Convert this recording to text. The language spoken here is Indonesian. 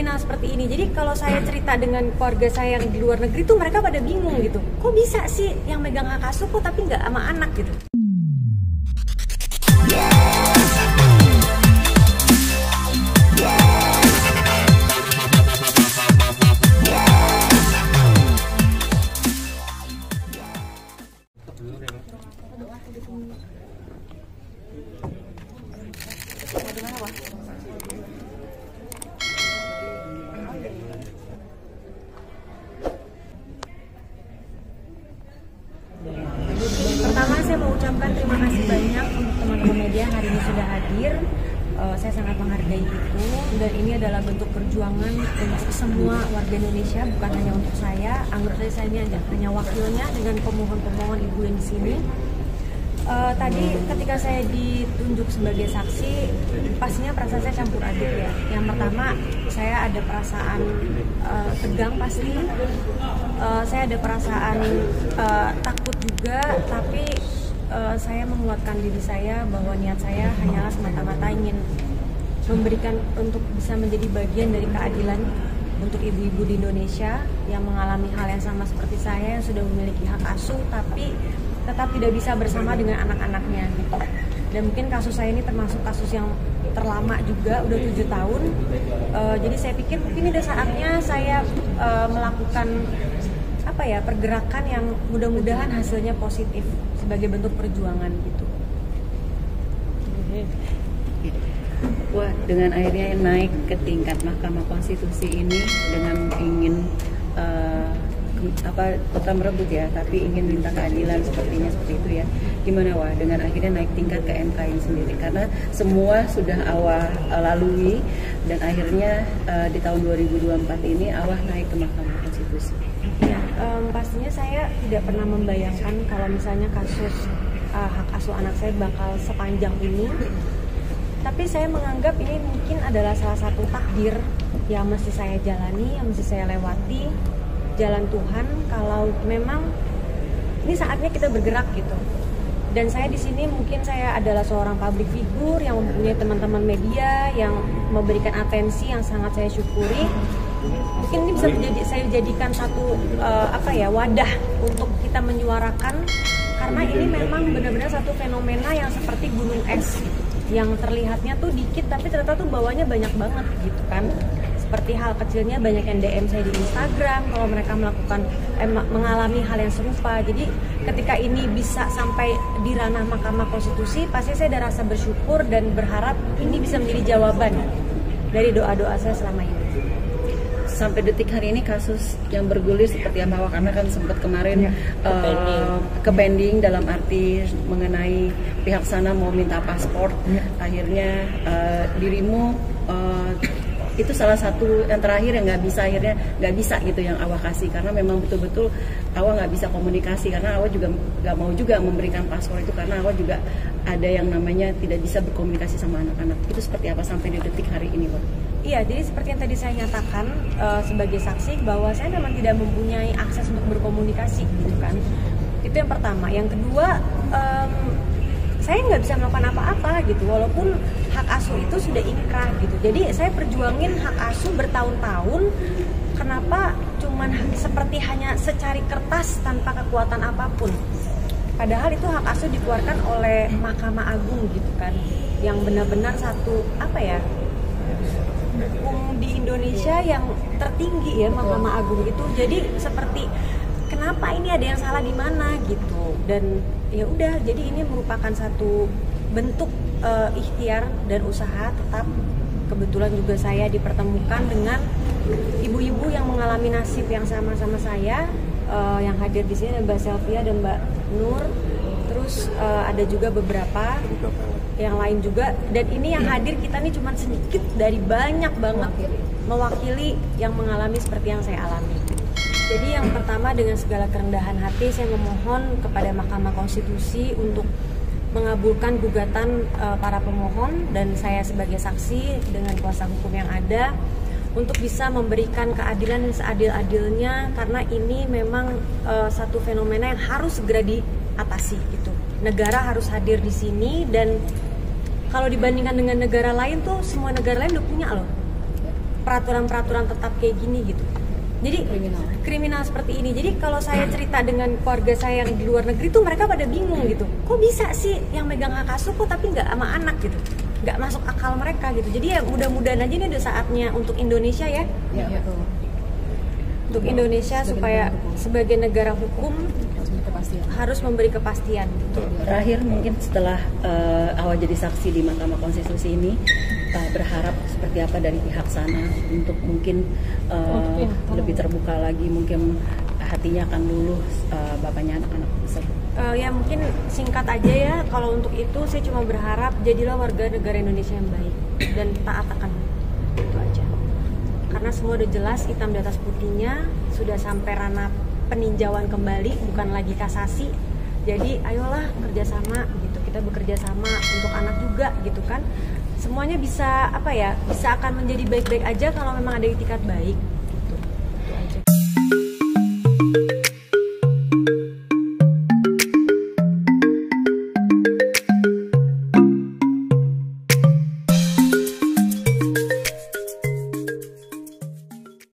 kriminal seperti ini. Jadi kalau saya cerita dengan keluarga saya yang di luar negeri tuh mereka pada bingung gitu. Kok bisa sih yang megang hak asuh kok tapi nggak sama anak gitu. Pertama saya mau ucapkan terima kasih banyak untuk teman-teman media hari ini sudah hadir. Saya sangat menghargai itu dan ini adalah bentuk perjuangan untuk semua warga Indonesia, bukan hanya untuk saya. Anggap saya ini hanya wakilnya dengan pemohon-pemohon ibu yang di sini. Tadi ketika saya ditunjuk sebagai saksi, pastinya perasaan saya campur aduk ya. Yang pertama, saya ada perasaan tegang pasti, saya ada perasaan takut juga, tapi saya menguatkan diri saya bahwa niat saya hanyalah semata-mata ingin memberikan untuk bisa menjadi bagian dari keadilan untuk ibu-ibu di Indonesia yang mengalami hal yang sama seperti saya yang sudah memiliki hak asuh tapi tetap tidak bisa bersama dengan anak-anaknya gitu. Dan mungkin kasus saya ini termasuk kasus yang terlama juga, udah 7 tahun. Jadi saya pikir mungkin ini saatnya saya melakukan pergerakan yang mudah-mudahan hasilnya positif sebagai bentuk perjuangan gitu. Wah, dengan akhirnya naik ke tingkat Mahkamah Konstitusi ini dengan ingin kota merebut ya, tapi ingin minta keadilan sepertinya seperti itu ya. Gimana Wah dengan akhirnya naik tingkat ke MK ini sendiri, karena semua sudah Awah lalui dan akhirnya di tahun 2024 ini Awah naik ke Mahkamah Konstitusi. Ya, pastinya saya tidak pernah membayangkan kalau misalnya kasus hak asuh anak saya bakal sepanjang ini. Tapi saya menganggap ini mungkin adalah salah satu takdir yang mesti saya jalani, yang mesti saya lewati. Jalan Tuhan kalau memang ini saatnya kita bergerak gitu. Dan saya di sini mungkin saya adalah seorang public figure yang mempunyai teman-teman media yang memberikan atensi yang sangat saya syukuri. Mungkin ini bisa saya jadikan satu wadah untuk kita menyuarakan, karena ini memang benar-benar satu fenomena yang seperti gunung es yang terlihatnya tuh dikit tapi ternyata tuh bawahnya banyak banget gitu kan. Seperti hal kecilnya banyak yang DM saya di Instagram kalau mereka mengalami hal yang serupa. Jadi ketika ini bisa sampai di ranah Mahkamah Konstitusi, pasti saya ada rasa bersyukur dan berharap ini bisa menjadi jawaban dari doa-doa saya selama ini. Sampai detik hari ini kasus yang bergulir seperti apa? Karena kan sempat kemarin ke pending dalam arti mengenai pihak sana mau minta paspor, akhirnya dirimu itu salah satu yang terakhir yang akhirnya nggak bisa gitu yang Awah kasih, karena memang betul-betul Awah nggak bisa komunikasi, karena Awah juga nggak mau juga memberikan paspor itu karena Awah juga ada yang namanya tidak bisa berkomunikasi sama anak-anak. Itu seperti apa sampai di detik hari ini, Wah? Iya, jadi seperti yang tadi saya nyatakan sebagai saksi bahwa saya memang tidak mempunyai akses untuk berkomunikasi gitu kan. Itu yang pertama. Yang kedua, saya nggak bisa melakukan apa-apa gitu, walaupun hak asuh itu sudah inkrah gitu. Jadi saya perjuangin hak asuh bertahun-tahun. Kenapa cuman seperti hanya secari kertas tanpa kekuatan apapun? Padahal itu hak asuh dikeluarkan oleh Mahkamah Agung gitu kan, yang benar-benar satu hukum di Indonesia yang tertinggi ya, Mahkamah Agung itu. Jadi seperti kenapa ini ada yang salah di mana gitu. Dan ya udah, jadi ini merupakan satu bentuk ikhtiar dan usaha. Tetap kebetulan juga saya dipertemukan dengan ibu-ibu yang mengalami nasib yang sama-sama saya, yang hadir di sini ada Mbak Selvia dan Mbak Nur. Terus ada juga beberapa yang lain juga, dan ini yang hadir kita nih cuma sedikit dari banyak banget mewakili yang mengalami seperti yang saya alami. Jadi yang pertama, dengan segala kerendahan hati saya memohon kepada Mahkamah Konstitusi untuk mengabulkan gugatan para pemohon dan saya sebagai saksi dengan kuasa hukum yang ada untuk bisa memberikan keadilan dan seadil-adilnya, karena ini memang satu fenomena yang harus segera diatasi gitu. Negara harus hadir di sini, dan kalau dibandingkan dengan negara lain tuh semua negara lain udah punya loh peraturan-peraturan tetap kayak gini gitu. Jadi kriminal seperti ini. Jadi kalau saya cerita dengan keluarga saya yang di luar negeri tuh mereka pada bingung gitu. Kok bisa sih yang megang hak asuh kok tapi nggak sama anak gitu? Nggak masuk akal mereka gitu. Jadi ya mudah-mudahan aja ini udah saatnya untuk Indonesia ya. Betul. Untuk Indonesia supaya sebagai negara hukum harus memberi kepastian. Terakhir mungkin setelah awal jadi saksi di Mahkamah Konstitusi ini, berharap seperti apa dari pihak sana untuk mungkin lebih terbuka lagi, mungkin hatinya akan luluh bapaknya anak-anak tersebut. Ya mungkin singkat aja ya, kalau untuk itu saya cuma berharap jadilah warga negara Indonesia yang baik dan taat akan itu aja. Karena semua udah jelas hitam di atas putihnya, sudah sampai ranah peninjauan kembali, bukan lagi kasasi. Jadi ayolah kerjasama gitu, kita bekerja sama untuk anak juga gitu kan. Semuanya bisa bisa akan menjadi baik-baik aja kalau memang ada itikat baik.